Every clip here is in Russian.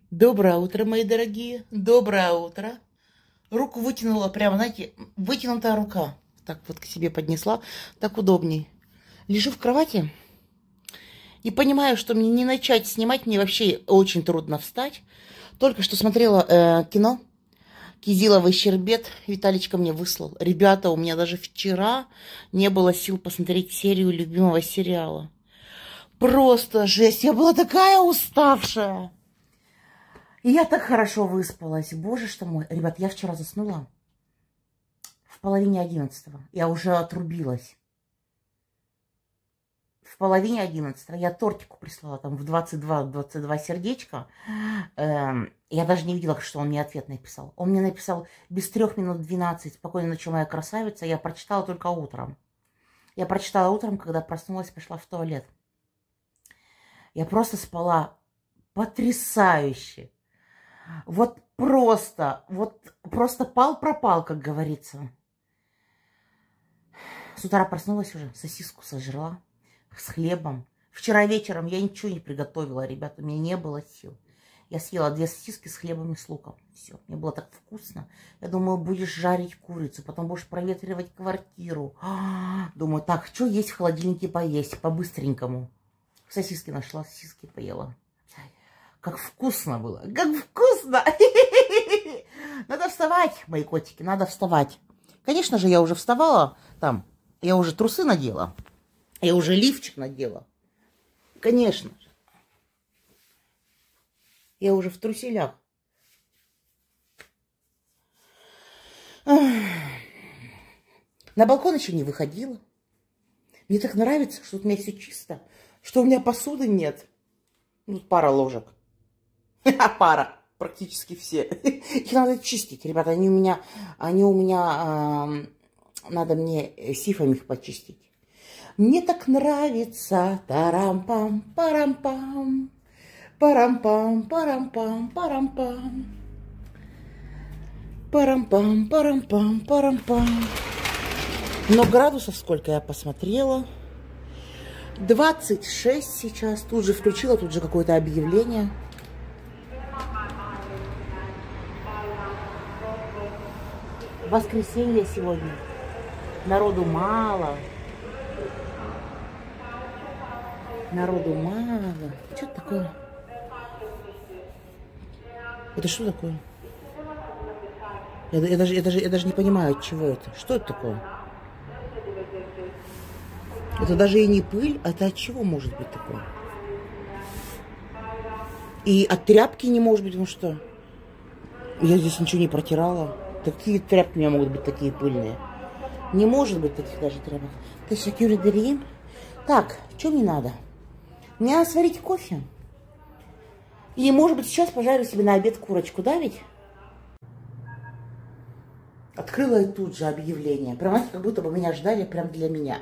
Доброе утро, мои дорогие. Доброе утро. Руку вытянула, прямо, знаете, вытянутая рука. Так вот к себе поднесла, так удобней. Лежу в кровати и понимаю, что мне не начать снимать, мне вообще очень трудно встать. Только что смотрела кино «Кизиловый щербет», Виталичка мне выслал. Ребята, у меня даже вчера не было сил посмотреть серию любимого сериала. Просто жесть, я была такая уставшая. И я так хорошо выспалась. Боже что мой. Ребят, я вчера заснула в половине 11-го. Я уже отрубилась. В половине 11-го. Я тортику прислала там в 22 сердечка. Я даже не видела, что он мне ответ написал. Он мне написал без 3 минут 12. Спокойной ночи, моя красавица. Я прочитала только утром. Я прочитала утром, когда проснулась, пошла в туалет. Я просто спала потрясающе. Вот просто пал-пропал, как говорится. С утра проснулась уже, сосиску сожрала с хлебом. Вчера вечером я ничего не приготовила, ребята, у меня не было сил. Я съела 2 сосиски с хлебом и с луком. Все, мне было так вкусно. Я думаю, будешь жарить курицу, потом будешь проветривать квартиру. Думаю, так, что есть в холодильнике поесть, по-быстренькому. Сосиски нашла, сосиски поела. Как вкусно было, как вкусно! Надо вставать, мои котики, надо вставать. Конечно же, я уже вставала, там, я уже трусы надела, я уже лифчик надела. Конечно же. Я уже в труселях. На балкон еще не выходила. Мне так нравится, что у меня все чисто, что у меня посуды нет. Ну, пара ложек. Пара. Практически все. Их надо чистить, ребята. Они у меня надо мне сифами их почистить. Мне так нравится. Тарам-пам, парам-пам. Парам-пам, парам-пам, парам-пам. Парам-пам, парам-пам, парам-пам. Но градусов сколько я посмотрела. 26 сейчас. Тут же включила, тут же какое-то объявление. Воскресенье сегодня. Народу мало. Народу мало. Что это такое? Это что такое? Я даже не понимаю, от чего это. Что это такое? Это даже и не пыль, а это от чего может быть такое? И от тряпки не может быть, потому что я здесь ничего не протирала. Какие тряпки у меня могут быть такие пыльные? Не может быть таких даже тряпок. Ты шакюридерим? Так, что мне надо? Мне надо сварить кофе. И, может быть, сейчас пожарю себе на обед курочку, да ведь? Открыла и тут же объявление. Прямо как будто бы меня ждали прям для меня.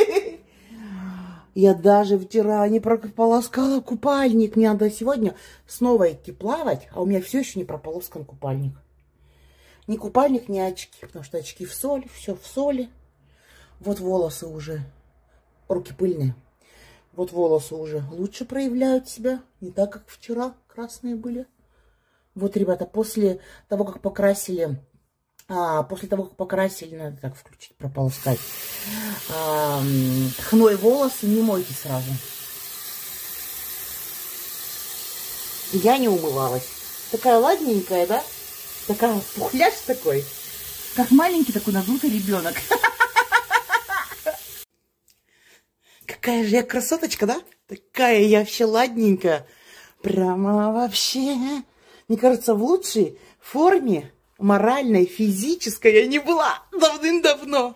Я даже вчера не прополоскала купальник. Мне надо сегодня снова идти плавать, а у меня все еще не прополоскан купальник. Ни купальник, ни очки, потому что очки в соли, все в соли. Вот волосы уже, руки пыльные. Вот волосы уже лучше проявляют себя, не так, как вчера красные были. Вот, ребята, после того, как покрасили, надо так включить, прополоскать, хной волосы, не мойте сразу. Я не умывалась. Такая ладненькая, да? Такая пухляж такой, как маленький такой надутый ребенок. Какая же я красоточка, да? Такая я вообще ладненькая. Прямо вообще. Мне кажется, в лучшей форме моральной, физической я не была давным-давно.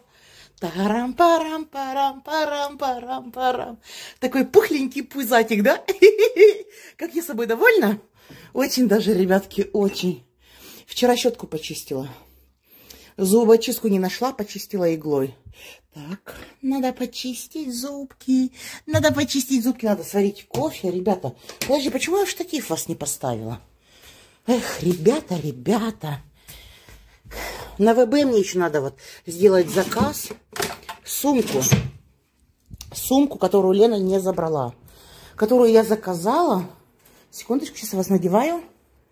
Тарам-парам-парам-парам-парам-парам. Такой пухленький пузатик, да? Как я собой довольна? Очень даже, ребятки, очень. Вчера щетку почистила. Зубочистку не нашла, почистила иглой. Так, надо почистить зубки. Надо почистить зубки, надо сварить кофе. Ребята, подожди, почему я в штатив вас не поставила? Эх, ребята. На ВБ мне еще надо вот сделать заказ. Сумку, которую Лена не забрала. Которую я заказала. Секундочку, сейчас вас надеваю.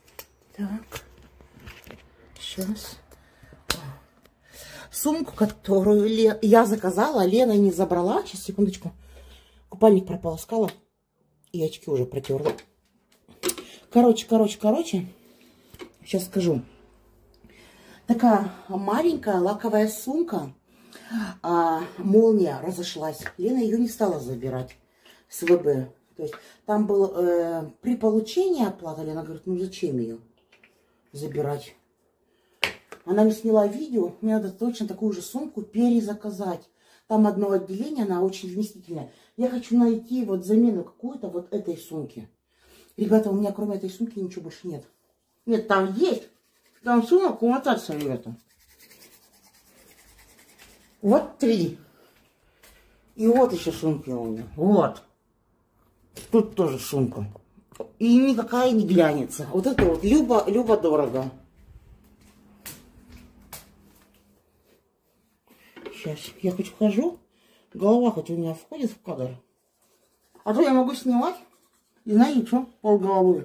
Так. Сейчас. Сумку, которую я заказала, Лена не забрала. Сейчас, секундочку. Купальник прополоскала. И очки уже протерла. Короче. Сейчас скажу. Такая маленькая лаковая сумка. Молния разошлась. Лена ее не стала забирать с ВБ. То есть там был при получении оплаты. Лена говорит, ну зачем ее забирать? Она мне сняла видео. Мне надо точно такую же сумку перезаказать. Там одно отделение, она очень вместительная. Я хочу найти вот замену какую-то вот этой сумки. Ребята, у меня кроме этой сумки ничего больше нет. Нет, там есть. Там сумок умотаться, ребята. Вот 3. И вот еще сумки у меня. Вот. Тут тоже сумка. И никакая не глянется. Вот это вот любо-дорого. Сейчас я хоть хожу. Голова хоть у меня входит в кадр. А то я могу снимать. И знаете что? Полголовы.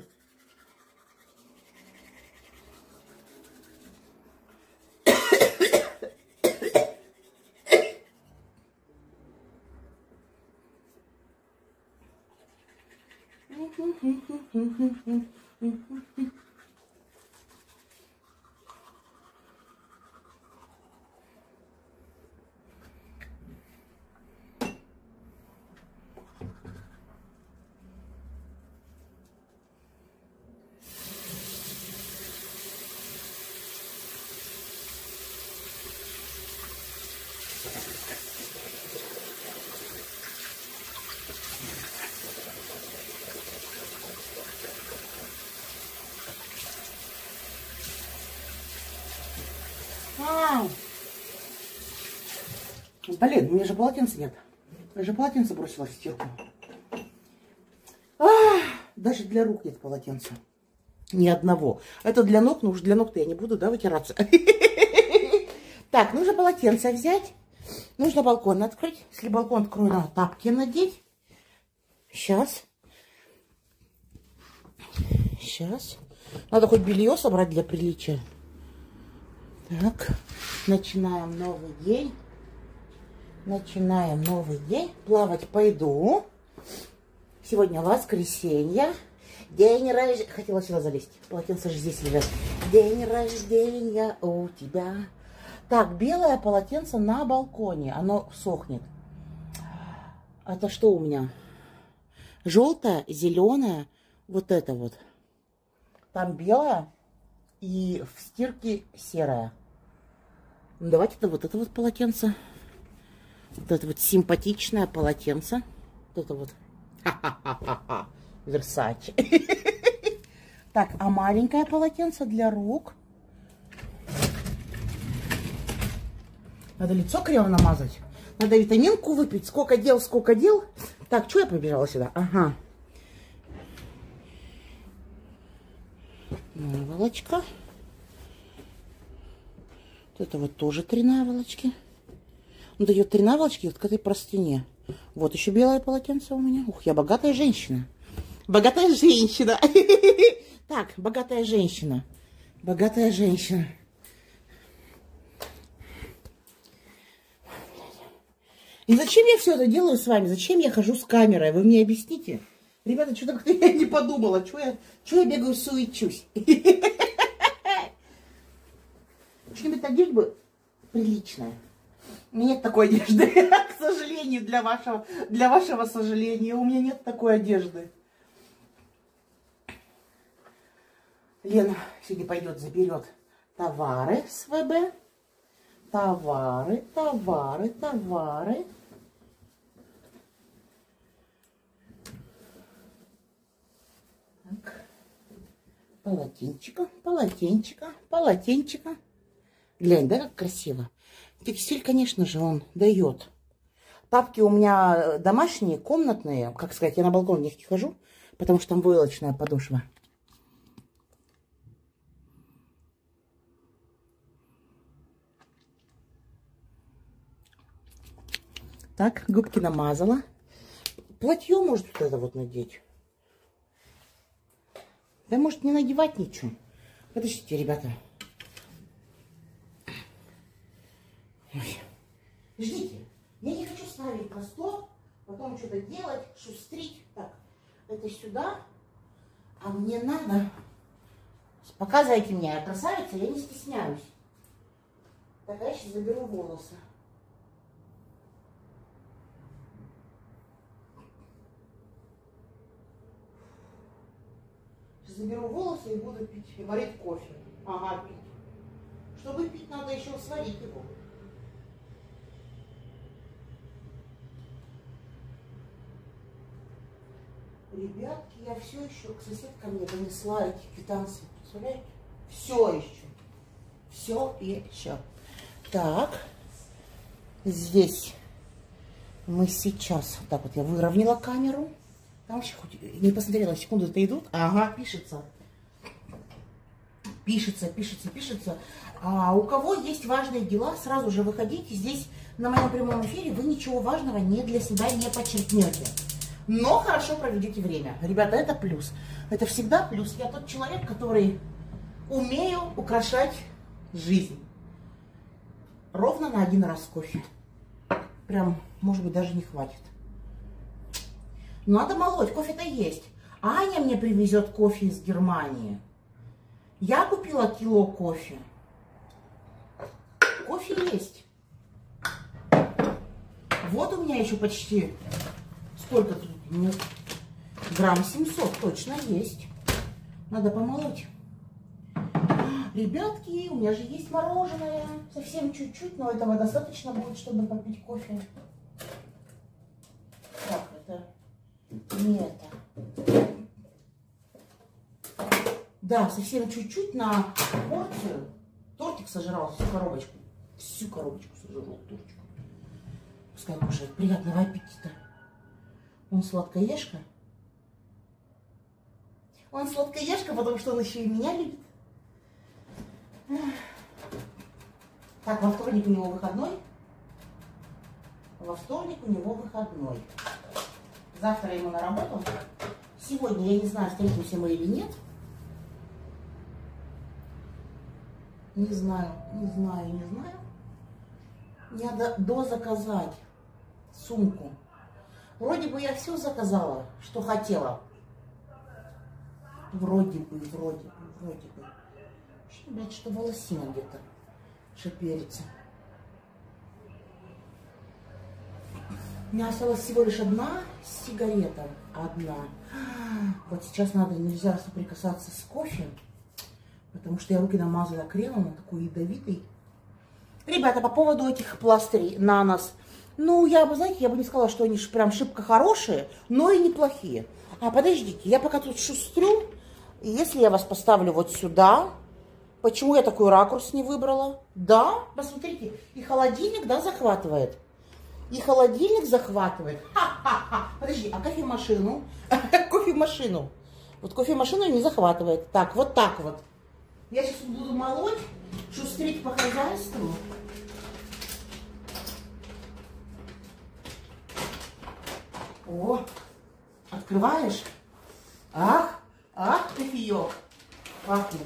Блин, у меня же полотенца нет. Я же полотенце бросила в стирку. Даже для рук нет полотенца. Ни одного. Это для ног, но уж для ног-то я не буду, да, вытираться. Так, нужно полотенце взять. Нужно балкон открыть. Если балкон открою, надо тапки надеть. Сейчас. Надо хоть белье собрать для приличия. Так, начинаем новый день. Плавать пойду. Сегодня воскресенье. День рождения. Хотела сюда залезть. Полотенце же здесь лежит. День рождения у тебя. Так, белое полотенце на балконе. Оно сохнет. Это что у меня? Желтое, зеленое. Вот это вот. Там белое. И в стирке серое. Ну, давайте вот это вот полотенце. Вот это вот симпатичное полотенце. Вот это вот. Ха-ха-ха-ха. Версаче. Так, а маленькое полотенце для рук. Надо лицо криво намазать. Надо витаминку выпить. Сколько дел. Так, что я побежала сюда? Ага. Наволочка. Вот это вот тоже 3 наволочки. Ну, дает 3 наволочки вот к этой простыне. Вот еще белое полотенце у меня. Ух, я богатая женщина. Богатая женщина. Так, богатая женщина. И зачем я все это делаю с вами? Зачем я хожу с камерой? Вы мне объясните? Ребята, что-то как-то я не подумала. Что я бегаю, суечусь? Что-нибудь одежда приличная. У меня нет такой одежды. К сожалению, для вашего сожаления, у меня нет такой одежды. Лена сегодня пойдет, заберет товары с ВБ. Товары. Так. Полотенчика. Глянь, да, как красиво. Текстиль, конечно же, он дает. Тапки у меня домашние, комнатные. Как сказать, я на балкон в них не хожу, потому что там войлочная подошва. Так, губки намазала. Платье может вот это вот надеть. Да может не надевать ничего. Подождите, ребята. Ой. Ждите. Я не хочу ставить на стол, потом что-то делать, шустрить. Так, это сюда. А мне надо... Показывайте мне, я красавица, я не стесняюсь. Так, я сейчас заберу волосы. Сейчас заберу волосы и буду пить, и варить кофе. Ага, пить. Чтобы пить, надо еще сварить его. Ребятки, я все еще к соседкам мне донесла эти квитанции. Представляете? Все еще. Все еще. Так. Здесь мы сейчас... Так вот я выровняла камеру. Там вообще хоть не посмотрела, секунды-то идут. Ага, пишется. Пишется. А у кого есть важные дела, сразу же выходите. Здесь на моем прямом эфире вы ничего важного не для себя не подчеркнете. Но хорошо проведете время. Ребята, это плюс. Это всегда плюс. Я тот человек, который умею украшать жизнь. Ровно на один раз кофе. Прям, может быть, даже не хватит. Надо молоть, кофе-то есть. Аня мне привезет кофе из Германии. Я купила кило кофе. Кофе есть. Вот у меня еще почти... Сколько тут? Нет. Грамм 700 точно есть. Надо помолоть. Ребятки, у меня же есть мороженое. Совсем чуть-чуть, но этого достаточно будет, чтобы попить кофе. Так, это не это. Да, совсем чуть-чуть на порцию. Тортик сожрал, всю коробочку. Всю коробочку сожрал тортик. Пускай кушает. Приятного аппетита. Он сладкоежка. Он сладкоежка, потому что он еще и меня любит. Так, во вторник у него выходной. Во вторник у него выходной. Завтра ему на работу. Сегодня, я не знаю, встретимся мы или нет. Не знаю. Надо дозаказать сумку. Вроде бы я все заказала, что хотела. Вроде бы. Что, блядь, что волосина где-то шиперится. У меня осталась всего лишь одна сигарета. Одна. Вот сейчас нельзя соприкасаться с кофе, потому что я руки намазала кремом, он такой ядовитый. Ребята, по поводу этих пластырей на нос. Ну, я бы не сказала, что они прям шибко хорошие, но и неплохие. А, подождите, я пока тут шустрю. И если я вас поставлю вот сюда, почему я такой ракурс не выбрала? Да, посмотрите, и холодильник, да, захватывает. И холодильник захватывает. Ха-ха-ха. Подожди, а кофемашину? Кофемашину. Вот кофемашину не захватывает. Так, вот так вот. Я сейчас буду молоть, шустрить по хозяйству. О, открываешь? Ах, кофеек. Пахнет.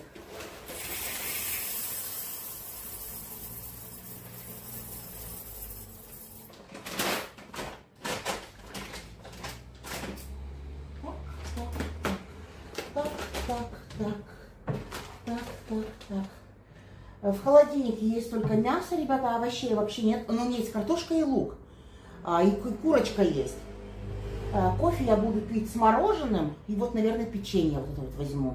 Так. В холодильнике есть только мясо, ребята, овощей вообще нет. Но у меня есть картошка и лук. И курочка есть. Кофе я буду пить с мороженым. И вот, наверное, печенье вот это вот возьму.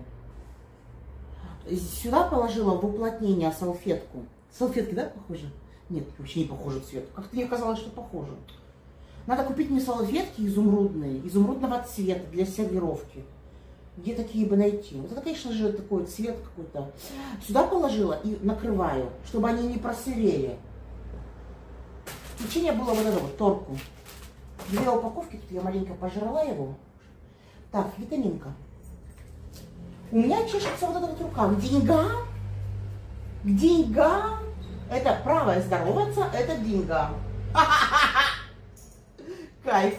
Сюда положила в уплотнение салфетку. Салфетки, да, похожи? Нет, вообще не похожи цвет. Как-то мне казалось, что похоже. Надо купить мне салфетки изумрудные, изумрудного цвета для сервировки. Где такие бы найти? Вот это, конечно же, такой цвет какой-то. Сюда положила и накрываю, чтобы они не просырели. Печенье было вот это вот, торку. 2 упаковки, тут я маленько пожрала его. Так, витаминка. У меня чешется вот эта вот рука. К деньгам. К деньгам. Это правая здороваться, это к деньгам. Кайф.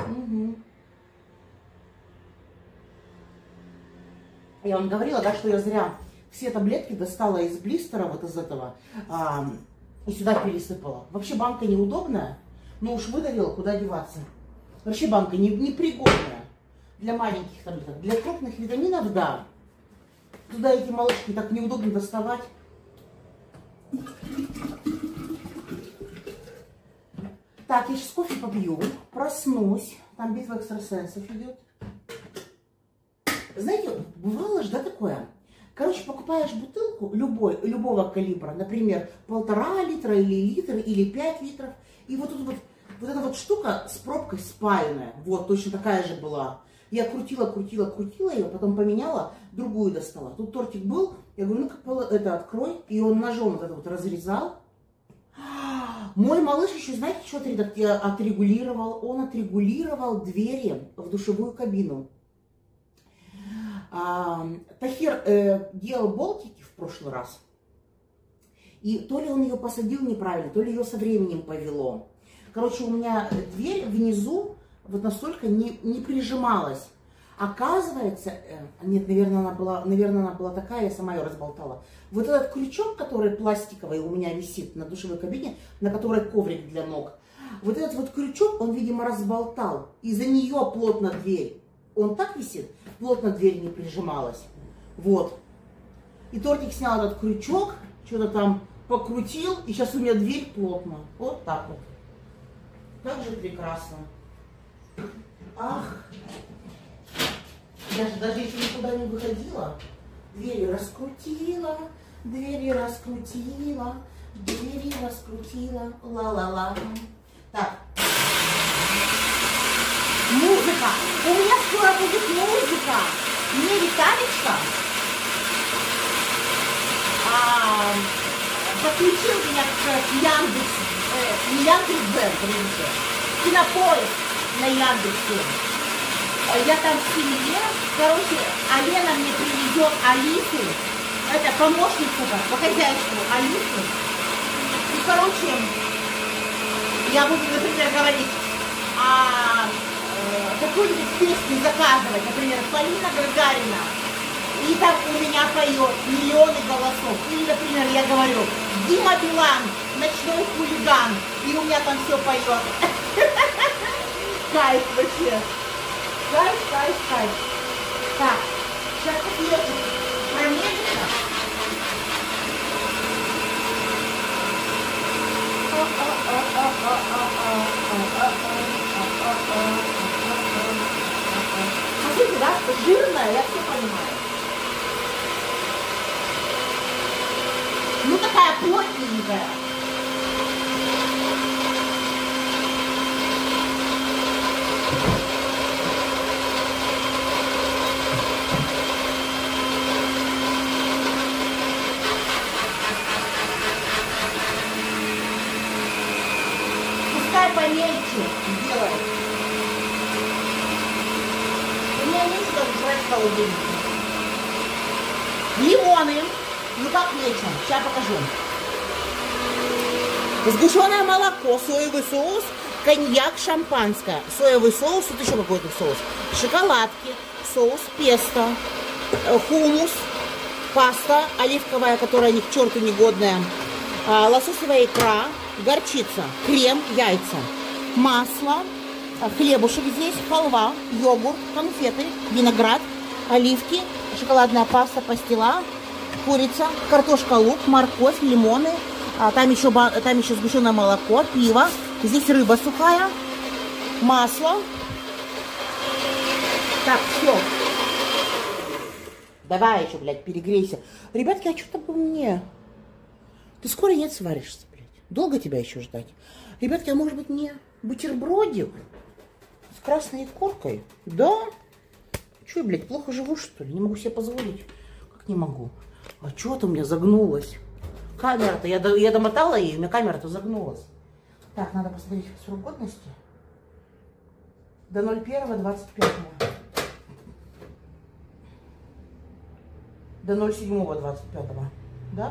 Угу. Я вам говорила, да, что я зря все таблетки достала из блистера, вот из этого, и сюда пересыпала. Вообще банка неудобная, но уж выдавила, куда деваться. Вообще банка непригодная для маленьких таблеток. Для крупных витаминов, да. Туда эти молочки так неудобно доставать. Так, я сейчас кофе попью, проснусь. Там битва экстрасенсов идет. Знаете, бывало же, да, такое? Короче, покупаешь бутылку любого калибра, например, 1,5 литра или литр, или 5 литров. И вот тут вот эта вот штука с пробкой спаянная, вот, точно такая же была. Я крутила ее, потом поменяла, другую достала. Тут тортик был, я говорю, ну-ка, это открой. И он ножом вот это вот разрезал. Мой малыш еще, знаете, что отрегулировал? Он отрегулировал двери в душевую кабину. Тахир делал болтики в прошлый раз. И то ли он ее посадил неправильно, то ли ее со временем повело. Короче, у меня дверь внизу вот настолько не прижималась. Оказывается, нет, наверное, она была такая, я сама ее разболтала. Вот этот крючок, который пластиковый у меня висит на душевой кабине, на которой коврик для ног. Вот этот вот крючок, он, видимо, разболтал. Из-за нее плотно дверь. Он так висит, плотно дверь не прижималась. Вот. И тортик снял этот крючок, что-то там покрутил, и сейчас у меня дверь плотно. Вот так вот. Как же прекрасно. Ах. Даже если никуда не выходила, двери раскрутила, ла-ла-ла. Так. Музыка. У меня скоро будет музыка. Мне Виталичка подключил меня к Яндекс, не Яндекс.Дзен, Кинопоиск на Яндексе. Я там в семье, короче, Алена мне привезет Алису, это помощница по хозяйству Алису. И, короче, я буду, например, говорить, какую-нибудь песню заказывать, например, Полина Гагарина, и там у меня поет миллионы голосов. Или, например, я говорю, Дима Билан, ночной хулиган, и у меня там все поет. Кайф вообще. Кайф. Так, сейчас кофеечек промежется. Смотрите, да, жирная, я все понимаю. Ну, такая плотненькая. Пускай помельче делает. У меня есть что жрать в холодильнике. Лимоны. Ну как нечем, сейчас покажу. Сгущенное молоко, соевый соус, коньяк, шампанское. Соевый соус, тут еще какой-то соус. Шоколадки, соус песто, хумус, паста оливковая, которая ни к черту негодная, лососевая икра, горчица, крем, яйца, масло, хлебушек здесь, халва, йогурт, конфеты, виноград, оливки, шоколадная паста, пастила, курица, картошка, лук, морковь, лимоны, там еще сгущенное молоко, пиво, здесь рыба сухая, масло. Так, все. Давай еще, блядь, перегрейся. Ребятки, а что-то по мне? Ты скоро нет сваришься, блядь. Долго тебя еще ждать? Ребятки, а может быть мне бутербродик с красной икоркой? Да? Че, блядь, плохо живу, что ли? Не могу себе позволить. Как не могу? А что-то у меня загнулась. Камера-то, я домотала ее, у меня камера-то загнулась. Так, надо посмотреть срок годности. До 01.25. До 07.25. Да?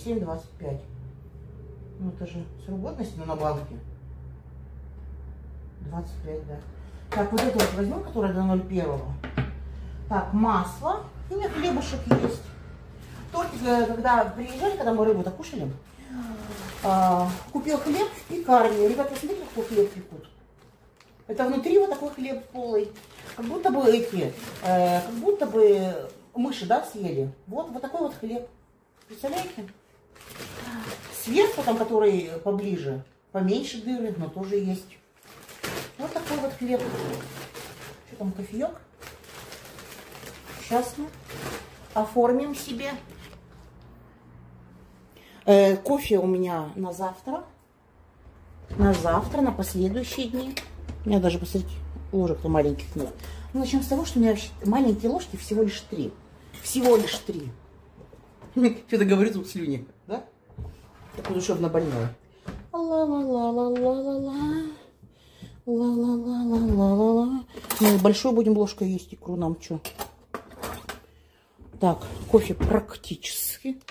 10.07.25. Ну это же срок годности, но на банке. 25, да. Так, вот это вот возьмем, которое до 0,1. Так, масло. И у меня хлебушек есть. Тортик, когда приезжали, когда мы рыбу-то кушали, купил хлеб в пекарне. Ребята, смотрите, какой хлеб пекут. Это внутри вот такой хлеб полый. Как будто бы как будто бы мыши, да, съели. Вот такой вот хлеб. Представляете? Сверху там, который поближе, поменьше дыры, но тоже есть. Вот такой вот хлеб. Что там, кофеек? Сейчас мы оформим себе. Кофе у меня на завтра. На завтра, на последующие дни. У меня даже, посмотрите, ложек-то маленьких нет. Ну, начнем с того, что у меня вообще маленькие ложки всего лишь 3. Всего лишь 3. Что-то говорю тут слюни, да? Такой душевно больной. Ла-ла-ла-ла-ла-ла-ла. Ла-ла-ла-ла-ла-ла-ла. Ну, большой будем ложкой есть икру нам, что? Так, кофе практически.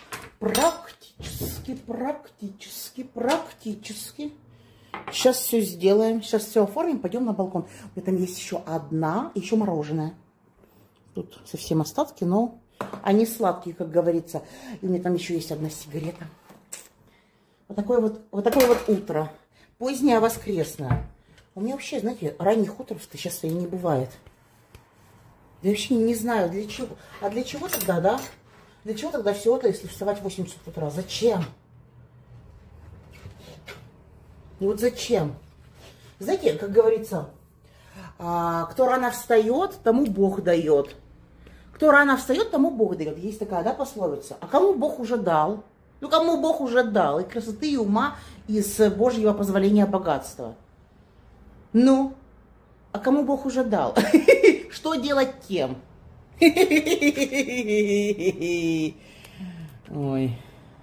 Сейчас все сделаем. Сейчас все оформим, пойдем на балкон. У меня там есть еще еще мороженое. Тут совсем остатки, но они сладкие, как говорится. И у меня там еще есть одна сигарета. Вот такое вот утро. Позднее воскресное. У меня вообще, знаете, ранних утров-то сейчас и не бывает. Я вообще не знаю, для чего. А для чего тогда, да? Для чего тогда все это, если вставать в 8 часов утра? Зачем? И вот зачем? Знаете, как говорится, кто рано встает, тому Бог дает. Кто рано встает, тому Бог дает. Есть такая, да, пословица. А кому Бог уже дал? Ну, кому Бог уже дал? И красоты, и ума, и с Божьего позволения богатства. Ну, а кому Бог уже дал? Что делать тем? Ой.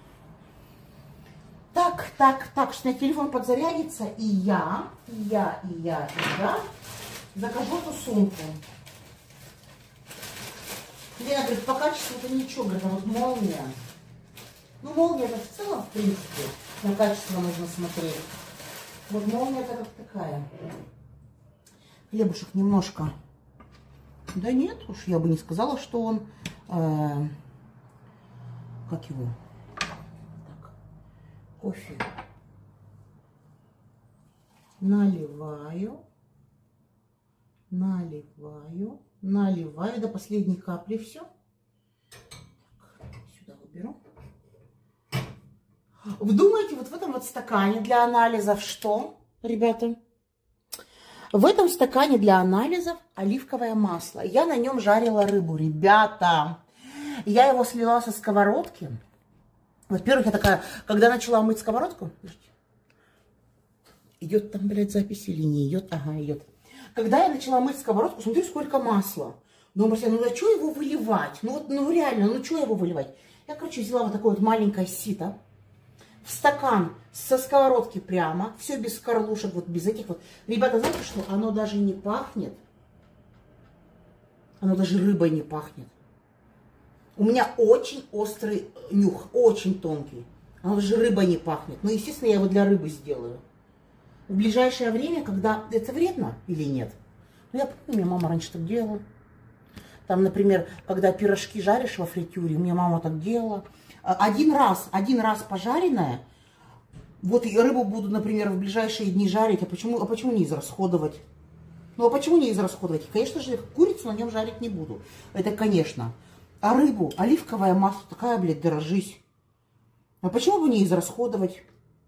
Так, что у меня телефон подзарядится, и я закажу эту сумку. Лена говорит, по качеству-то ничего, говорит, а вот молния. Ну, молния-то в целом, в принципе, на качество нужно смотреть. Вот молния-то как такая. Хлебушек немножко. Да нет, уж я бы не сказала, что он... как его? Так, кофе. Наливаю до последней капли все. Так, сюда уберу. Вы думаете, вот в этом вот стакане для анализов что, ребята? В этом стакане для анализов оливковое масло. Я на нем жарила рыбу, ребята. Я его слила со сковородки. Во-первых, я такая, когда начала мыть сковородку, идет там, блядь, запись или не идет? Ага, идет. Когда я начала мыть сковородку, смотрю, сколько масла. Думаю, ну а что его выливать? Ну вот, ну реально, ну что его выливать? Я, короче, взяла вот такое вот маленькое сито. В стакан со сковородки прямо. Все без скорлушек, вот без этих вот. Ребята, знаете что? Оно даже не пахнет. Оно даже рыбой не пахнет. У меня очень острый нюх, очень тонкий. Оно даже рыбой не пахнет. Ну, естественно, я его для рыбы сделаю. В ближайшее время, когда... Это вредно или нет? Ну, я помню, у меня мама раньше так делала. Там, например, когда пирожки жаришь во фритюре, у меня мама так делала. Один раз пожаренная, вот и рыбу буду, например, в ближайшие дни жарить, а почему не израсходовать? Ну, а почему не израсходовать? Конечно же, курицу на нем жарить не буду. Это конечно. А рыбу, оливковое масло, такая, блядь, дорожись. А почему бы не израсходовать?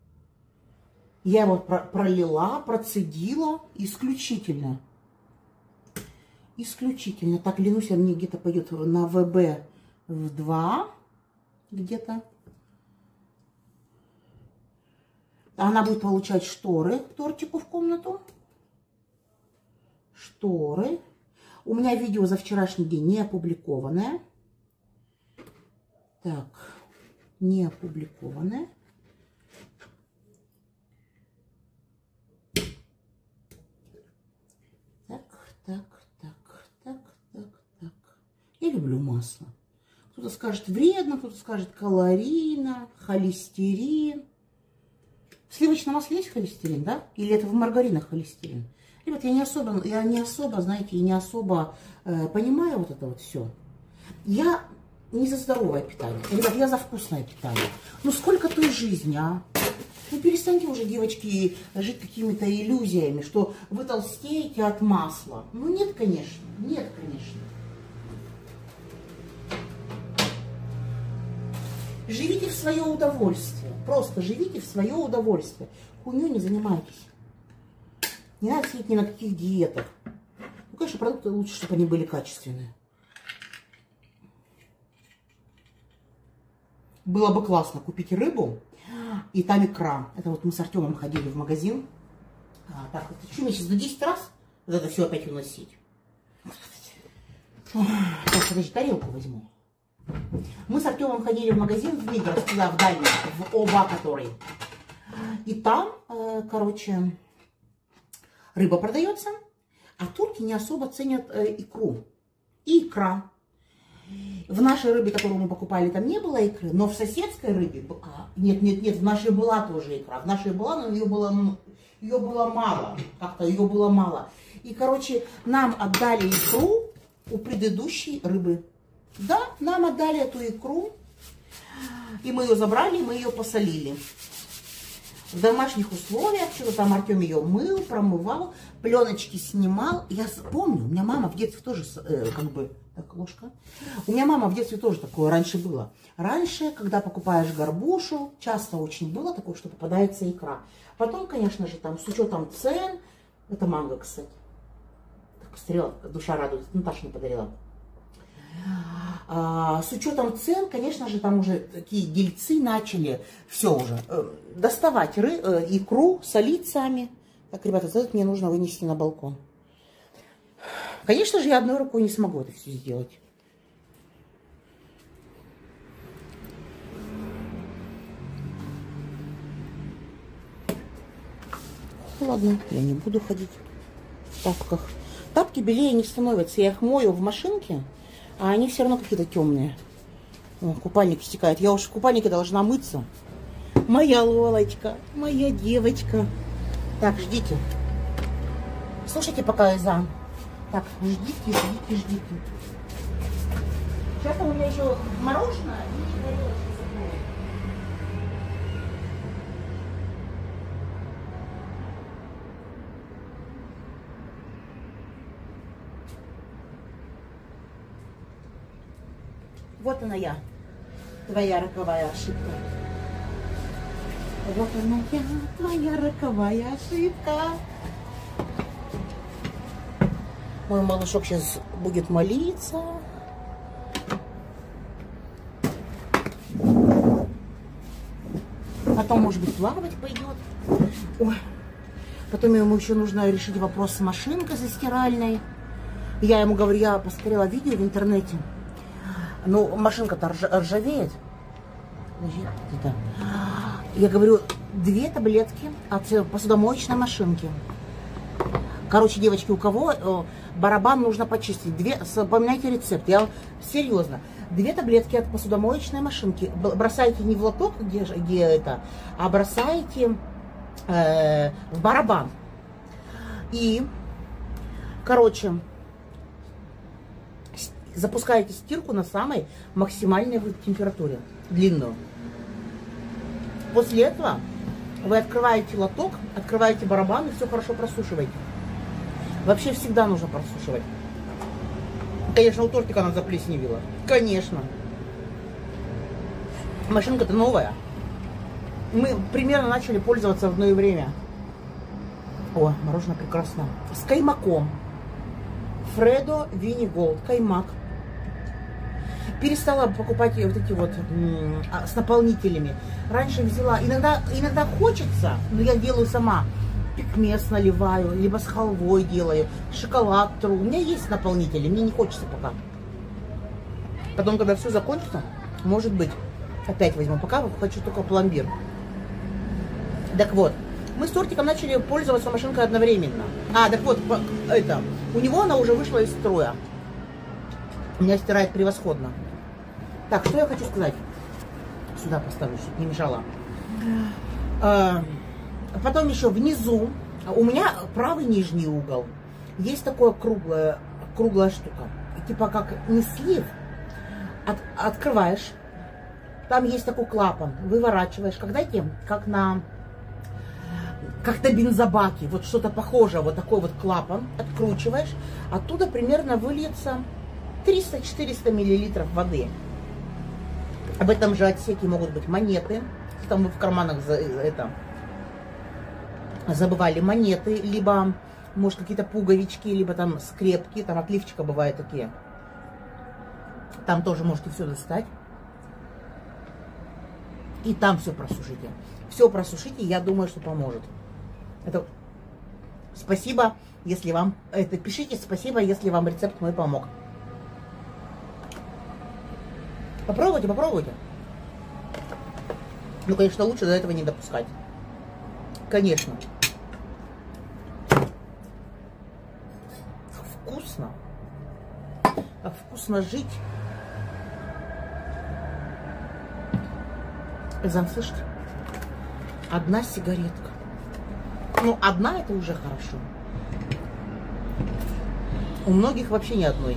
Я его пролила, процедила исключительно. Исключительно. Так, Ленуся мне где-то пойдет на ВБ в 2. Где-то. Она будет получать шторы к тортику в комнату. Шторы. У меня видео за вчерашний день не опубликованное. Так, не опубликованное. Так. Я люблю масло. Кто-то скажет вредно, кто-то скажет калорийно, холестерин. В сливочном масле есть холестерин, да? Или это в маргаринах холестерин? Ребят, я не особо, знаете, и не особо понимаю вот это вот все. Я не за здоровое питание. Ребят, я за вкусное питание. Ну сколько той жизни, а? Ну перестаньте уже, девочки, жить какими-то иллюзиями, что вы толстеете от масла. Ну нет, конечно. Нет, конечно. Живите в свое удовольствие. Просто живите в свое удовольствие. Хуйней не занимайтесь. Не надо сидеть ни на каких диетах. Ну, конечно, продукты лучше, чтобы они были качественные. Было бы классно купить рыбу, и там икра. Это вот мы с Артемом ходили в магазин. Так, вот что мне сейчас до 10 раз вот это все опять уносить? Так, подожди, тарелку возьму. Мы с Артемом ходили в магазин в Мигрос, туда, в дальний, в ОБА который. И там, короче, рыба продается, а турки не особо ценят икру. И икра. В нашей рыбе, которую мы покупали, там не было икры, но в соседской рыбе... Нет, в нашей была тоже икра. В нашей была, но ее было мало. Как-то ее было мало. И, короче, нам отдали икру у предыдущей рыбы. Да, нам отдали эту икру, и мы ее забрали, мы ее посолили. В домашних условиях, что-то там Артем ее мыл, промывал, пленочки снимал. Я помню, у меня мама в детстве тоже, так, ложка. У меня мама в детстве тоже такое раньше было. Раньше, когда покупаешь горбушу, часто очень было такое, что попадается икра. Потом, конечно же, там с учетом цен, это манго, кстати. Так, посмотрела, душа радует, Наташа мне подарила. С учетом цен, конечно же, там уже такие дельцы начали все уже доставать икру, солить сами. Так, ребята, это мне нужно вынести на балкон. Конечно же, я одной рукой не смогу это все сделать. Ладно, я не буду ходить в тапках. Тапки белее не становятся. Я их мою в машинке, а они все равно какие-то темные. О, купальник стекает. Я уж в купальнике должна мыться. Моя Лолочка, моя девочка. Так, ждите. Слушайте, пока я за. Так, ждите. Сейчас у меня еще мороженое и тарелочка. Вот она я, твоя роковая ошибка. Вот она я, твоя роковая ошибка. Мой малышок сейчас будет молиться. Потом, может быть, плавать пойдет. Ой. Потом ему еще нужно решить вопрос с машинкой со стиральной. Я ему говорю, я посмотрела видео в интернете. Ну, машинка-то ржавеет. Я говорю, 2 таблетки от посудомоечной машинки. Короче, девочки, у кого барабан нужно почистить? Запоминайте рецепт. Я серьезно. 2 таблетки от посудомоечной машинки. Бросаете не в лоток, где это, а бросаете в барабан. И, короче, запускаете стирку на самой максимальной температуре, длинную. После этого вы открываете лоток, открываете барабан и все хорошо просушиваете. Вообще всегда нужно просушивать. Конечно, у тортика она заплесневела. Конечно. Машинка-то новая. Мы примерно начали пользоваться в одно время. О, мороженое прекрасно. С каймаком. Фредо Винни Голд. Каймак. Перестала покупать вот эти вот с наполнителями. Раньше взяла. Иногда хочется, но я делаю сама. Пикмес наливаю, либо с халвой делаю, шоколад тру. У меня есть наполнители, мне не хочется пока. Потом, когда все закончится, может быть, опять возьму. Пока хочу только пломбир. Так вот, мы с тортиком начали пользоваться машинкой одновременно. Так вот, это, у него она уже вышла из строя. У меня стирает превосходно. Так, что я хочу сказать? Сюда поставлю, чтобы не мешало. Потом еще внизу, у меня правый нижний угол, есть такое круглая штука, типа как не слив, открываешь, там есть такой клапан, выворачиваешь, как на бензобаке, вот что-то похожее, вот такой вот клапан, откручиваешь, оттуда примерно выльется 300-400 миллилитров воды. Об этом же отсеке могут быть монеты, там вы в карманах забывали монеты, либо, может, какие-то пуговички, либо там скрепки, там от лифчика бывают такие. Там тоже можете все достать. И там все просушите. Все просушите, я думаю, что поможет. Это спасибо, если вам... Это пишите спасибо, если вам рецепт мой помог. Попробуйте, попробуйте. Ну, конечно, лучше до этого не допускать. Конечно. Вкусно. Как вкусно жить. Зам, слышите? Одна сигаретка. Ну, одна это уже хорошо. У многих вообще ни одной.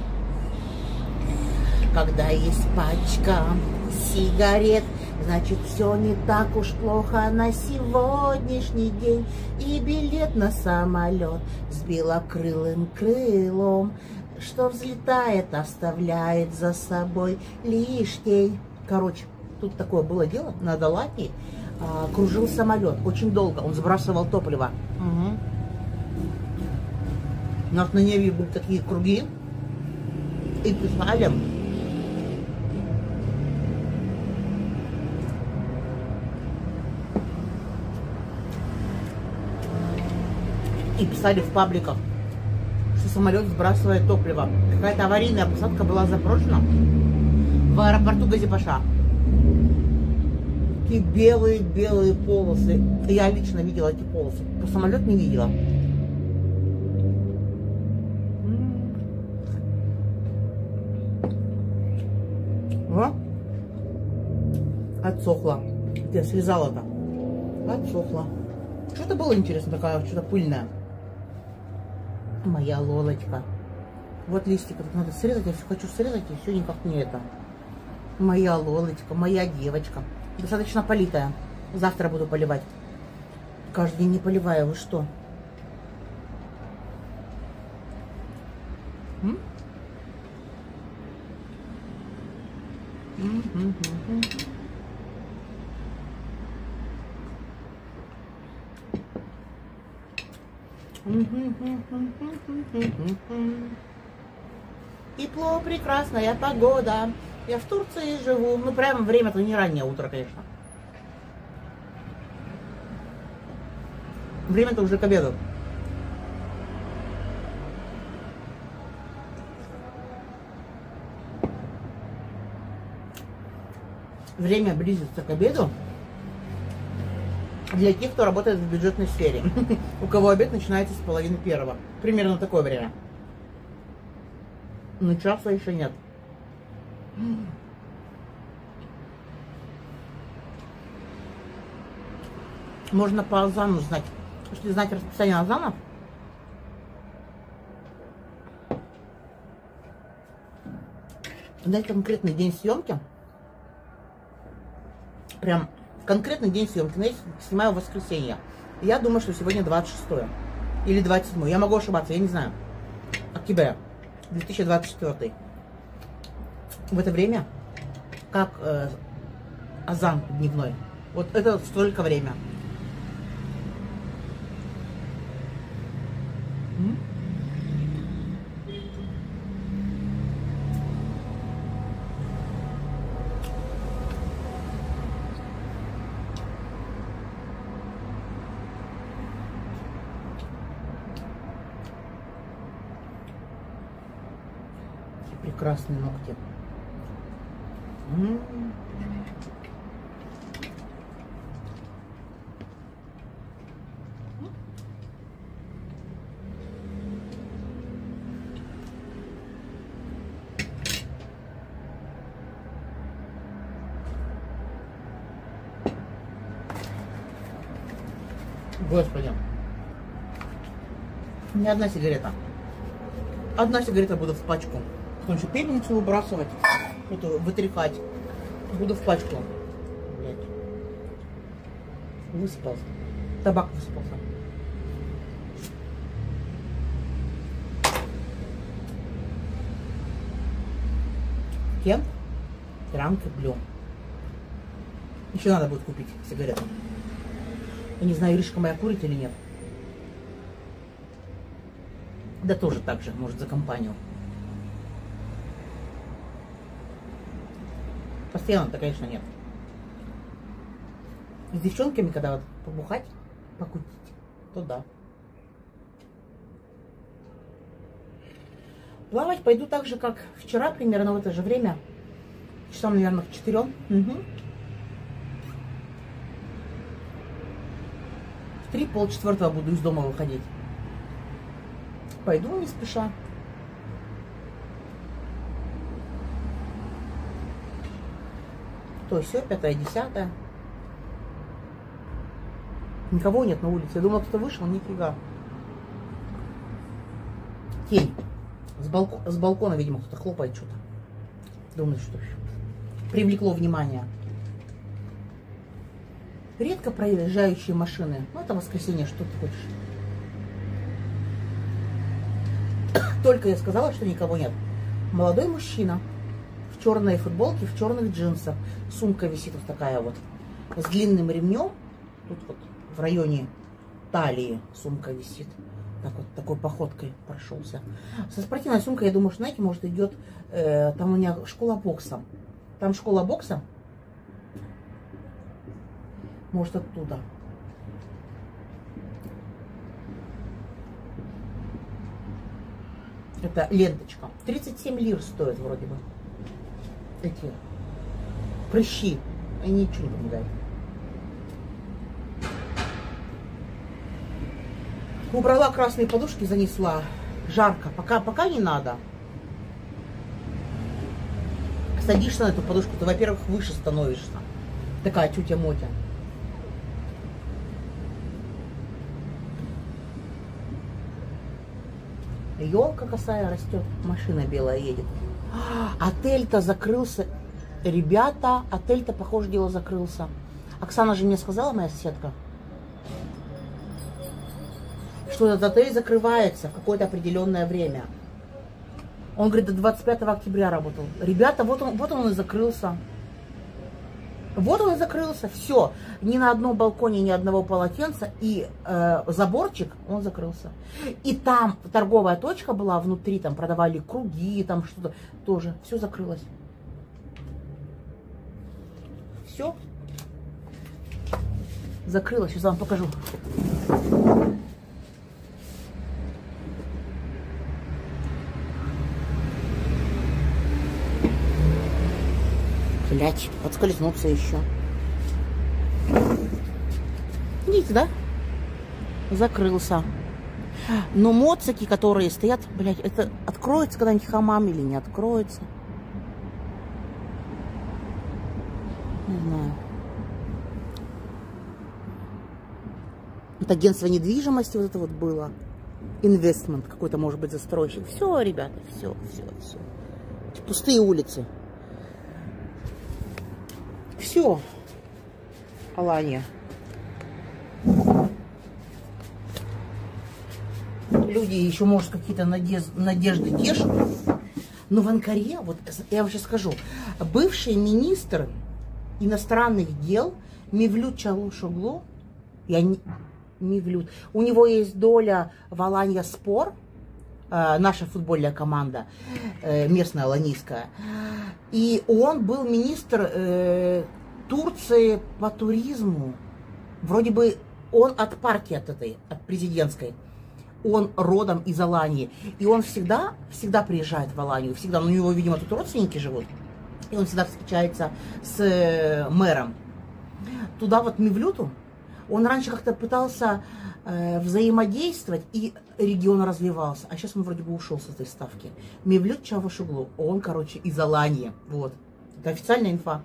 Когда есть пачка сигарет, значит, все не так уж плохо на сегодняшний день. И билет на самолет с белокрылым крылом, что взлетает, оставляет за собой лишь тень. Короче, тут такое было дело, на Далаке кружил самолет очень долго, он сбрасывал топливо. Угу. У нас на Неве были такие круги, и писали, в пабликах, что самолет сбрасывает топливо. Какая-то аварийная посадка была запрошена в аэропорту Газипаша. Такие белые полосы. Я лично видела эти полосы. По самолет не видела. О, отсохло. Я слезала-то. Отсохло. Что-то было интересно, такая что-то пыльная. Моя Лолочка. Вот листик, тут надо срезать, я все хочу срезать, и все никак не это. Моя Лолочка, моя девочка. Достаточно политая. Завтра буду поливать. Каждый день не поливаю, вы что? Тепло, прекрасная погода. Я в Турции живу. Ну, прям время-то не раннее утро, конечно. Время-то уже к обеду. Время близится к обеду для тех, кто работает в бюджетной сфере. У кого обед начинается с половины первого. Примерно такое время. Но часа еще нет. Можно по азану знать. Если знать расписание азанов, дать конкретный день съемки. Прям конкретный день съемки. Но я снимаю в воскресенье. Я думаю, что сегодня 26 или 27. Я могу ошибаться, я не знаю. Октября 2024. В это время, как азан дневной. Вот это столько время. Прекрасные ногти. Господи. Не одна сигарета. Одна сигарета буду в пачку. Потом еще пепельницу выбрасывать, эту вытряхать. Буду в пачку. Блять. Высыпался. Табак высыпался. Кент, Транк и Блю. Еще надо будет купить сигарету. Я не знаю, Иришка моя курит или нет. Да тоже так же, может, за компанию. Постоянно-то, конечно, нет. С девчонками, когда вот побухать, покутить, то да. Плавать пойду так же, как вчера, примерно в это же время. Часам, наверное, к 4. Угу. В 3, полчетвертого буду из дома выходить. Пойду не спеша. То все, 5-е, 10-е. Никого нет на улице. Я думала, кто вышел, нифига. Тень. С балкона, видимо, кто-то хлопает что-то. Думаю, что привлекло внимание. Редко проезжающие машины. Ну, это воскресенье, что ты хочешь. Только я сказала, что никого нет. Молодой мужчина в черной футболке, в черных джинсах. Сумка висит вот такая вот. С длинным ремнем. Тут вот в районе талии сумка висит. Так вот, такой походкой прошелся. Со спортивной сумкой, я думаю, что, знаете, может, идет... там у меня школа бокса. Там школа бокса. Может, оттуда. Это ленточка. 37 лир стоит вроде бы. Эти прыщи. Они ничего не помогают. Убрала красные подушки, занесла. Жарко. Пока не надо. Садишься на эту подушку, ты, во-первых, выше становишься. Такая тютя-мотя. Елка косая растет, машина белая едет. Отель-то закрылся. Ребята, отель-то, похоже, дело закрылся. Оксана же мне сказала, моя соседка, что этот отель закрывается в какое-то определенное время. Он говорит, до 25 октября работал. Ребята, вот он и закрылся. Вот он и закрылся. Все. Ни на одном балконе, ни одного полотенца. И заборчик, он закрылся. И там торговая точка была внутри, там продавали круги, там что-то тоже. Все закрылось. Все. Закрылось. Сейчас вам покажу. Блять, подскользнуться еще. Видите, да? Закрылся. Но моцики, которые стоят, блять, это откроется когда-нибудь хамам или не откроется? Не знаю. Это агентство недвижимости вот это вот было. Инвестмент какой-то, может быть, застройщик. Все, ребята, все. Пустые улицы. Все, Алания. Люди еще, может, какие-то надежды тешат. Но в Анкаре, вот я вам сейчас скажу, бывший министр иностранных дел Мевлют Чавушоглу, Мевлют, у него есть доля в Аланья Спор, наша футбольная команда, местная аланийская. И он был министр Турции по туризму. Вроде бы он от партии, от президентской. Он родом из Алании. И он всегда приезжает в Аланию. Всегда. Ну, у него, видимо, тут родственники живут. И он всегда встречается с мэром. Туда вот Мевлюту, он раньше как-то пытался взаимодействовать, и регион развивался. А сейчас он вроде бы ушел с этой ставки. Мевлют Чавушоглу, он, короче, из Алании. Вот. Это официальная инфа.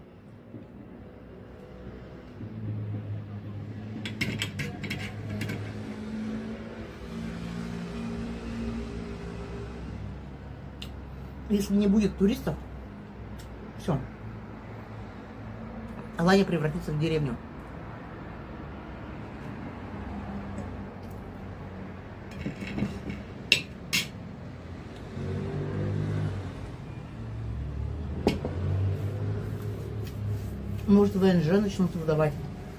Если не будет туристов, все. Алания превратится в деревню. Может, ВНЖ начнут выдавать.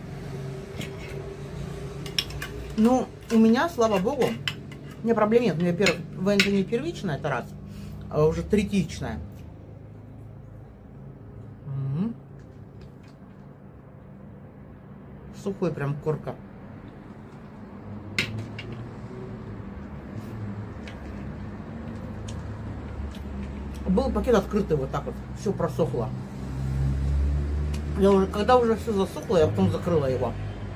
Ну, у меня, слава богу, у меня проблем нет. У меня ВНЖ не первичная, это раз, а уже третичная. Сухой прям корка. Был пакет открытый, вот так вот, все просохло. Когда уже все засохло, я потом закрыла его.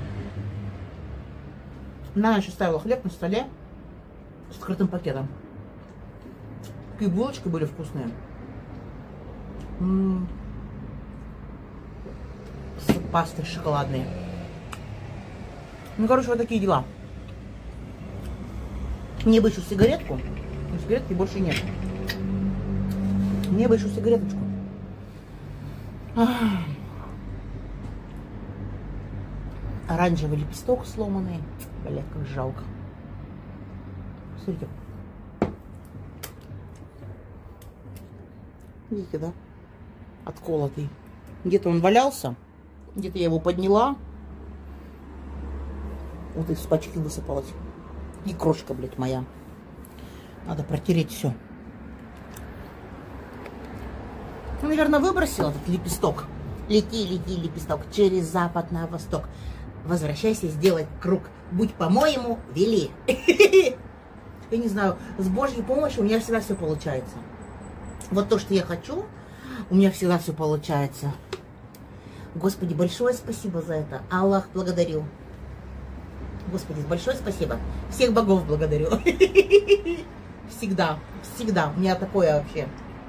На ночь оставила хлеб на столе с открытым пакетом. Такие булочки были вкусные. С пастой шоколадной. Ну, короче, вот такие дела. Мне бы еще сигаретку. Но сигаретки больше нет. Мне бы еще сигареточку. Оранжевый лепесток сломанный. Блядь, как жалко. Смотрите. Видите, да? Отколотый. Где-то он валялся. Где-то я его подняла. Вот из пачки высыпалась. И крошка, блядь, моя. Надо протереть все. Ну, наверное, выбросила этот лепесток. Лети, лети, лепесток, через запад на восток. Возвращайся, сделай круг. Будь, по-моему, вели. Я не знаю, с Божьей помощью у меня всегда все получается. Вот то, что я хочу, у меня всегда все получается. Господи, большое спасибо за это. Аллах, благодарю. Господи, большое спасибо. Всех богов благодарю. Всегда, всегда. У меня такое вообще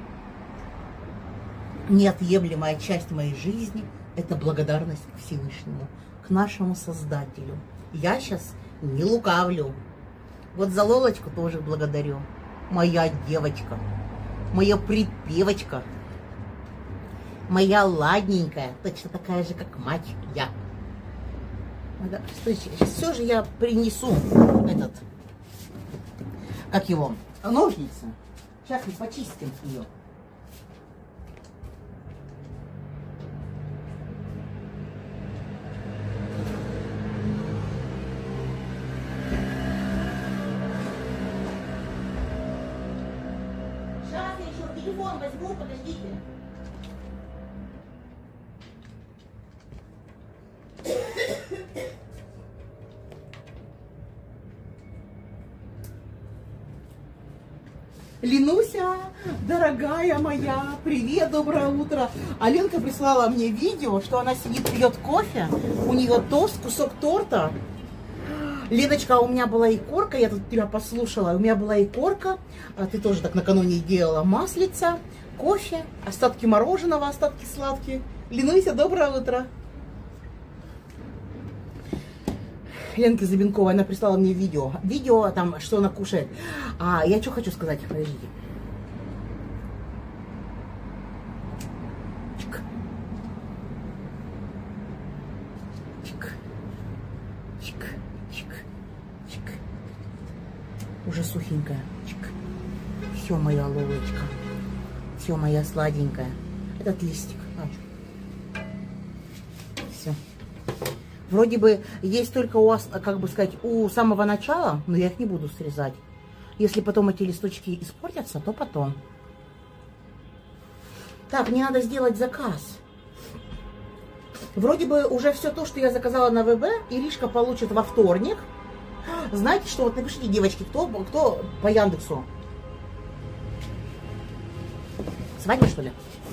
неотъемлемая часть моей жизни – это благодарность к Всевышнему, к нашему Создателю. Я сейчас не лукавлю. Вот за Лолочку тоже благодарю. Моя девочка, моя припевочка, моя ладненькая, точно такая же, как мать я. Стойте, сейчас все же я принесу этот, как его, ножницы. Сейчас мы почистим ее. Сейчас я еще телефон возьму, подождите. Ленуся, дорогая моя, привет, доброе утро. Аленка прислала мне видео, что она сидит, пьет кофе, у нее тост, кусок торта. Леночка, у меня была икорка, я тут тебя послушала, у меня была икорка, ты тоже так накануне делала, маслица, кофе, остатки мороженого, остатки сладкие. Ленуся, доброе утро. Ленка Забинкова, она прислала мне видео. Видео там, что она кушает. А я что хочу сказать, подождите. Чик. Чик. Чик. Чик. Чик. Уже сухенькая. Чик. Все, моя Лолочка. Все, моя сладенькая. Этот листик. Все. Вроде бы есть только у вас, как бы сказать, у самого начала, но я их не буду срезать. Если потом эти листочки испортятся, то потом. Так, мне надо сделать заказ. Вроде бы уже все то, что я заказала на ВБ, Иришка получит во вторник. Знаете что, вот напишите, девочки, кто по Яндексу? Свадьба, что ли?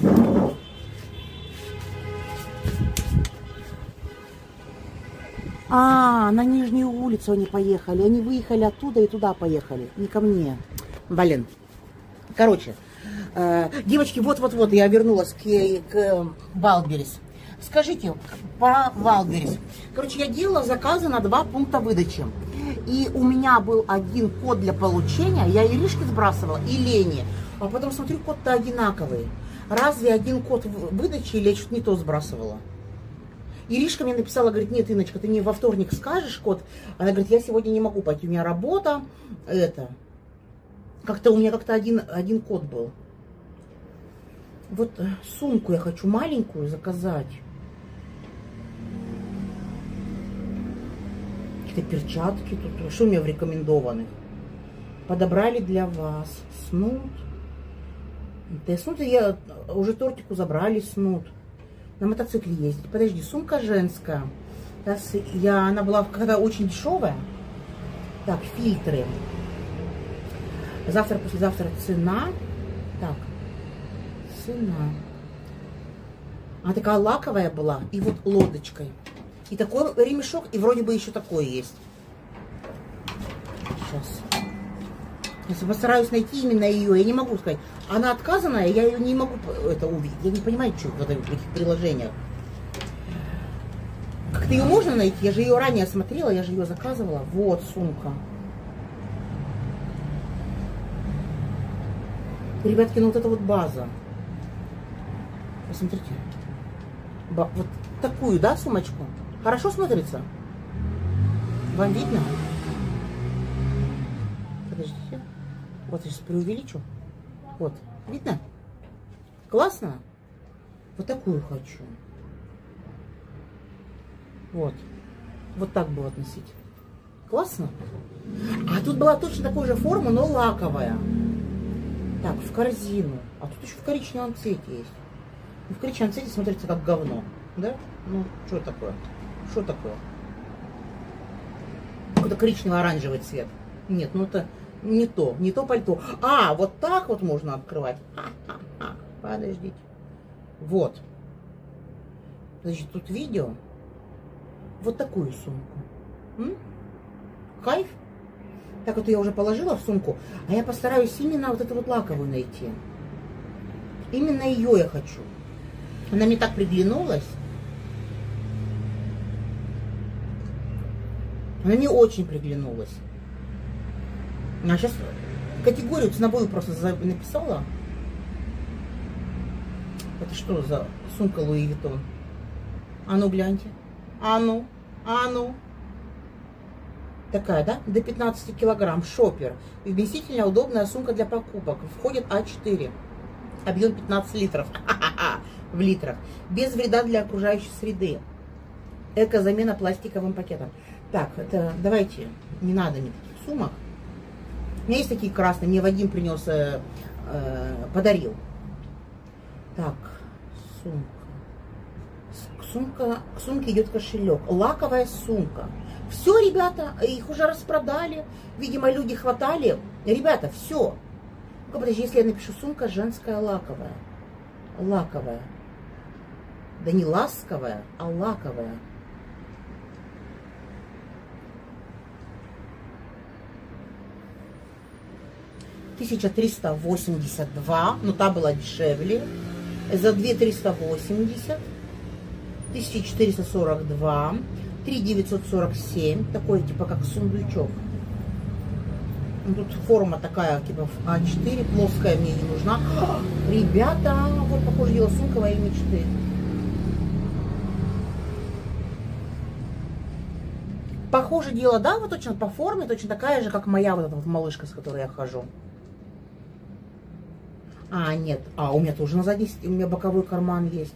А, на Нижнюю улицу они поехали. Они выехали оттуда и туда поехали. Не ко мне. Блин. Короче, девочки, вот-вот-вот я вернулась к Вайлдберрис. Скажите, по Вайлдберрис. Короче, я делала заказы на 2 пункта выдачи. И у меня был один код для получения. Я Иришке сбрасывала и Лене. А потом смотрю, код-то одинаковый. Разве один код в выдаче или я что-то не то сбрасывала? Иришка мне написала, говорит, нет, Инночка, ты мне во вторник скажешь код. Она говорит, я сегодня не могу пойти, у меня работа. Как-то у меня один код был. Вот сумку я хочу маленькую заказать. Какие-то перчатки тут. Что у меня в рекомендованных? Подобрали для вас. Снуд. Снуд я уже тортику забрали, снуд. На мотоцикле ездить. Подожди, сумка женская. Она была когда очень дешевая. Так, фильтры. Завтра, послезавтра цена. Так, цена. Она такая лаковая была. И вот лодочкой. И такой ремешок. И вроде бы еще такое есть. Сейчас. Если постараюсь найти именно ее, я не могу сказать. Она отказанная, я ее не могу это увидеть. Я не понимаю, что в этих приложениях. Как-то ее можно найти? Я же ее ранее смотрела, я же ее заказывала. Вот сумка. Ребятки, ну вот это вот база. Посмотрите. Вот такую, да, сумочку? Хорошо смотрится? Вам видно? Подождите. Вот я сейчас преувеличу. Вот. Видно? Классно? Вот такую хочу. Вот. Вот так было носить. Классно? А тут была точно такой же форма, но лаковая. Так, в корзину. А тут еще в коричневом цвете есть. В коричневом цвете смотрится как говно. Да? Ну, что такое? Что такое? Какой-то коричнево-оранжевый цвет. Нет, ну это не то пальто. А, вот так вот можно открывать. Подождите. Вот. Значит, тут видео. Вот такую сумку. Кайф? Так вот я уже положила в сумку, а я постараюсь именно вот эту вот лаковую найти. Именно ее я хочу. Она мне так приглянулась. Она мне очень приглянулась. А сейчас категорию ценовую просто написала. Это что за сумка Луи Виттон? А ну гляньте. А ну. Такая, да? До 15 килограмм. Шопер. Вместительная, удобная сумка для покупок. Входит А4. Объем 15 литров. В литрах. Без вреда для окружающей среды. Эко-замена пластиковым пакетом. Так, это давайте. Не надо мне таких сумок. У меня есть такие красные. Мне Вадим принес, подарил. Так, сумка. К сумке идет кошелек. Лаковая сумка. Все, ребята, их уже распродали. Видимо, люди хватали. Ребята, все. Ну-ка, подожди, если я напишу сумка женская лаковая. Лаковая. Да не ласковая, а лаковая. $1382, но та была дешевле. За 2380. 1442. 3947. Такой типа как сундучок. Тут форма такая типа А4. Плоская мне не нужна. Ребята, вот похоже дело сумка моей мечты. Похоже дело, да, вот точно по форме, точно такая же, как моя вот эта вот малышка, с которой я хожу. А, нет. А, у меня тоже на задней, у меня боковой карман есть.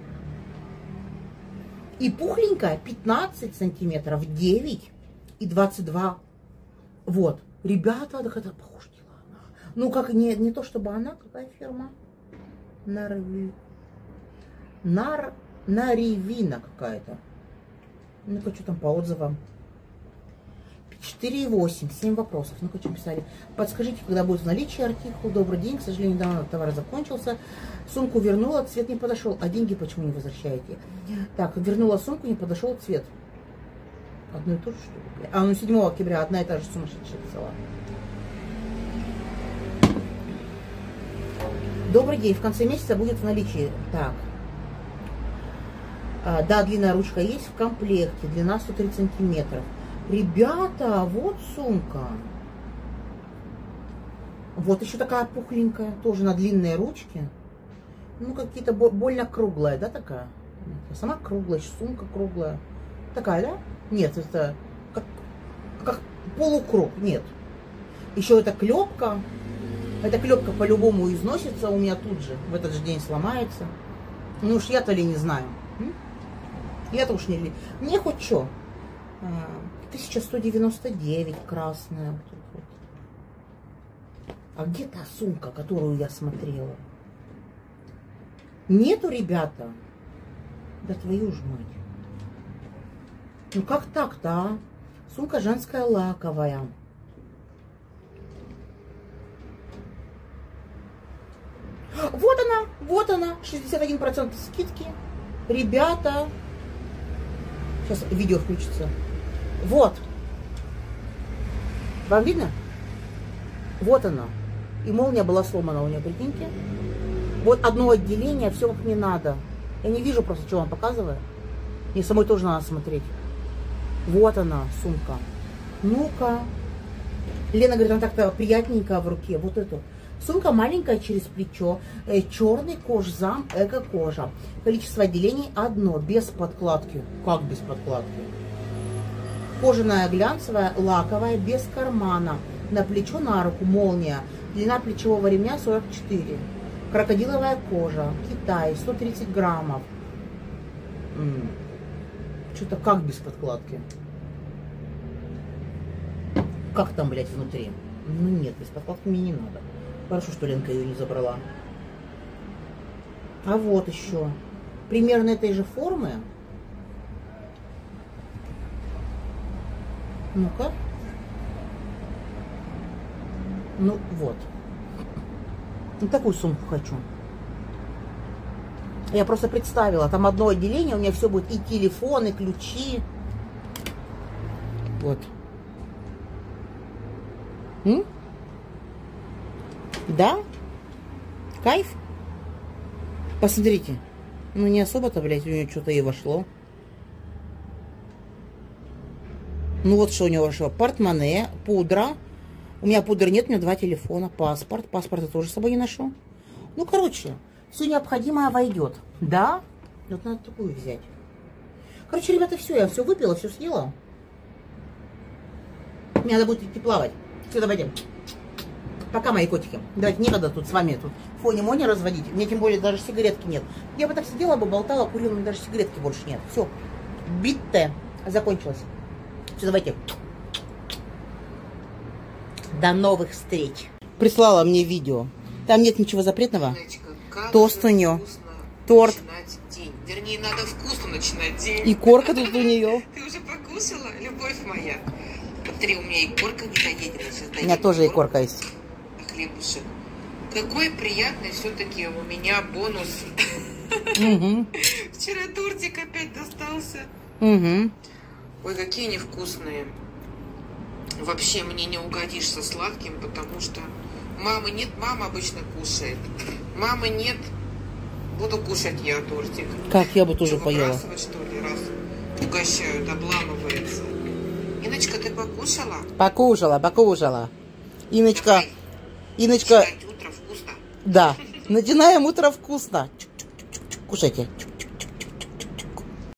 И пухленькая, 15 сантиметров, 9 и 22. Вот. Ребята, так это похоже дело. Ну, как не то, чтобы она, какая фирма? Наривина какая-то. Ну-ка, что там по отзывам? 4,8, 7 вопросов. Ну-ка, что писали? Подскажите, когда будет в наличии артикул. Добрый день, к сожалению, давно товар закончился. Сумку вернула, цвет не подошел. А деньги почему не возвращаете? Так, вернула сумку, не подошел цвет. Одно и то же, что ли? А, ну 7 октября одна и та же сумасшедшая писала. Добрый день, в конце месяца будет в наличии. Так. Да, длинная ручка есть в комплекте. Длина 130 сантиметров. Ребята, вот сумка. Вот еще такая пухленькая, тоже на длинные ручки. Ну, какие-то больно круглая, да, такая? Сама круглая, сумка круглая. Такая, да? Нет, это как полукруг, нет. Еще это клепка. Эта клепка по-любому износится у меня тут же. В этот же день сломается. Ну уж я-то ли не знаю. Я-то уж не ли. Мне хоть что. 1199 красная. Вот тут вот. А где та сумка, которую я смотрела? Нету, ребята? Да твою ж мать. Ну как так-то, а? Сумка женская лаковая. Вот она, 61% скидки. Ребята. Сейчас видео включится. Вот. Вам видно? Вот она. И молния была сломана у нее, прикиньте. Вот одно отделение, все как не надо. Я не вижу просто, что вам показываю. Мне самой тоже надо смотреть. Вот она, сумка. Ну-ка. Лена говорит, она так-то приятненькая в руке. Вот эту. Сумка маленькая через плечо. Черный кожзам, эко-кожа. Количество отделений одно, без подкладки. Как без подкладки? Кожаная глянцевая, лаковая, без кармана. На плечо, на руку, молния. Длина плечевого ремня 44. Крокодиловая кожа. Китай, 130 граммов. Что-то как без подкладки? Как там, блядь, внутри? Ну нет, без подкладки мне не надо. Хорошо, что Ленка ее не забрала. А вот еще. Примерно этой же формы. Ну-ка. Ну вот. Вот такую сумку хочу. Я просто представила. Там одно отделение, у меня все будет и телефон, и ключи. Вот. Да? Кайф? Посмотрите. Ну не особо-то, блядь, у нее что-то и вошло. Ну вот что у него вошло. Портмоне, пудра. У меня пудры нет, у меня 2 телефона. Паспорт. Паспорт я тоже с собой не ношу. Ну, короче, все необходимое войдет. Да? Вот надо такую взять. Короче, ребята, все, я все выпила, все съела. Мне надо будет идти плавать. Все, давайте. Пока, мои котики. Давайте, некогда тут с вами тут фони-мони разводить. Мне тем более даже сигаретки нет. Я бы так сидела бы, болтала, курила, но даже сигаретки больше нет. Все. Битте закончилось. Все, давайте. До новых встреч. Прислала мне видео. Там нет ничего запретного. Тост у нее. Торт. День. Вернее, надо вкусно начинать день. И корка тут у нее. Ты уже покушала, любовь моя? Смотри, у меня и корка недоедена. У меня тоже и корка есть. Хлебушек. Какой приятный все-таки у меня бонус. Вчера тортик опять достался. Ой, какие невкусные. Вообще мне не угодишь со сладким, потому что мамы нет, мама обычно кушает. Мамы нет, буду кушать я тортик. Как я бы тоже поела. Выбрасывать, что ли, раз угощают, обламывается. Иночка, ты покушала? Покушала. Иночка. Начинать утро вкусно. Да. Начинаем утро вкусно. Кушайте.